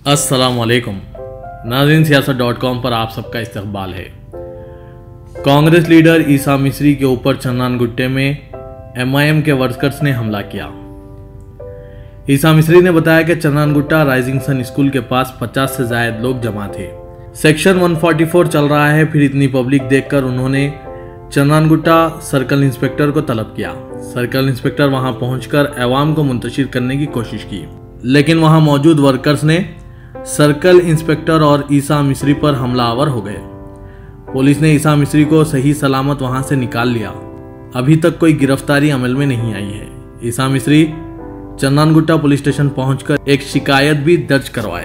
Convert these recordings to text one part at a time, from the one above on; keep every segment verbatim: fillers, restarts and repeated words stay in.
अस्सलामुअलैकुम नाज़रीन, सियासत डॉट कॉम पर आप सबका इस्तकबाल है। कांग्रेस लीडर ईसा मिस्री के ऊपर चन्नानगुट्टे में एम आई एम के वर्कर्स ने हमला किया। ईसा मिस्री ने बताया कि चन्नानगुट्टा राइजिंग सन स्कूल के पास पचास से ज्यादा लोग जमा थे। सेक्शन एक सौ चौवालीस चल रहा है, फिर इतनी पब्लिक देखकर उन्होंने चन्नानगुट्टा सर्कल इंस्पेक्टर को तलब किया। सर्कल इंस्पेक्टर वहां पहुंचकर अवाम को मुंतशिर करने की कोशिश की, लेकिन वहां मौजूद वर्कर्स ने सर्कल इंस्पेक्टर और ईसा मिस्री पर हमलावर हो गए। पुलिस ने ईसा मिस्री को सही सलामत वहां से निकाल लिया। अभी तक कोई गिरफ्तारी अमल में नहीं आई है। ईसा मिस्री चन्नानगुट्टा पुलिस स्टेशन पहुंचकर एक शिकायत भी दर्ज करवाए।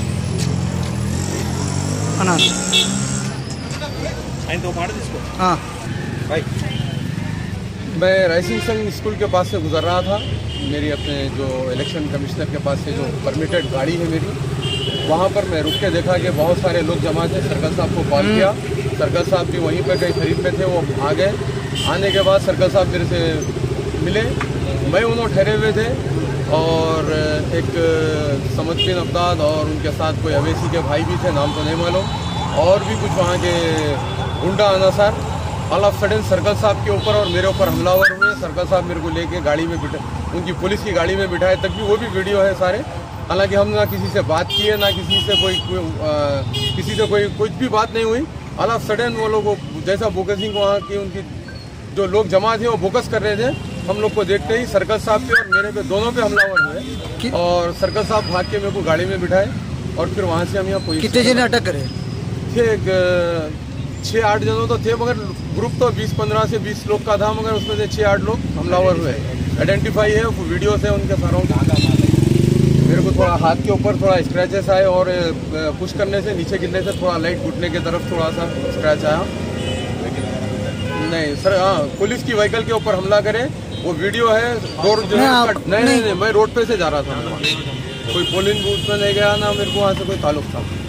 हाँ भाई, मैं राइजिंग सन स्कूल के पास से गुजर रहा था। मेरी अपने जो इलेक्शन कमिश्नर के पास से जो परमिटेड गाड़ी है मेरी, वहाँ पर मैं रुक के देखा कि बहुत सारे लोग जमा थे। सर्कल साहब को कॉल किया, सर्कल साहब भी वहीं पर कहीं खरीद पे थे, वो आ गए। आने के बाद सर्कल साहब मेरे से मिले, मैं उन्होंने ठहरे हुए थे और एक समझपिन अब्दाद और उनके साथ कोई अवेसी के भाई भी थे, नाम तो नहीं मालूम, और भी कुछ वहाँ के गुंडा अनासार ऑल ऑफ सडन सर्कल साहब के ऊपर और मेरे ऊपर हमलावर हुए। सर्कल साहब मेरे को लेके गाड़ी में बिठा, उनकी पुलिस की गाड़ी में बिठाए, तक भी वो भी वीडियो है सारे। हालांकि हम ना किसी से बात की है, ना किसी से कोई, कोई आ, किसी से कोई कुछ भी बात नहीं हुई। ऑल ऑफ सडन वो लोग जैसा बोकसिंग वहाँ की उनकी जो लोग जमा थे वो बोकस कर रहे थे। हम लोग को देखते ही सर्कल साहब पे और मेरे पे दोनों पे हमलावर हुए और सर्कल साहब भाग के मेरे को गाड़ी में बिठाए और फिर वहाँ से हम यहाँ पुलिस। कितने जने अटक करे थे? छः आठ जनों तो थे, मगर ग्रुप तो बीस पंद्रह से बीस लोग का था, मगर उसमें से छः आठ लोग हमलावर हुए। आइडेंटिफाई है, वीडियो है उनके सारों के। मेरे को थोड़ा हाथ के ऊपर थोड़ा स्क्रैचेस आए और पुश करने से, नीचे गिरने से थोड़ा लाइट घुटने की तरफ थोड़ा सा स्क्रैच आया। नहीं सर, हाँ, पुलिस की व्हीकल के ऊपर हमला करे वो वीडियो है। डोर जो है नहीं, नहीं नहीं मैं रोड पे से जा रहा था, कोई पोलिंग बूथ में नहीं गया, ना मेरे को वहाँ से कोई ताल्लुक था।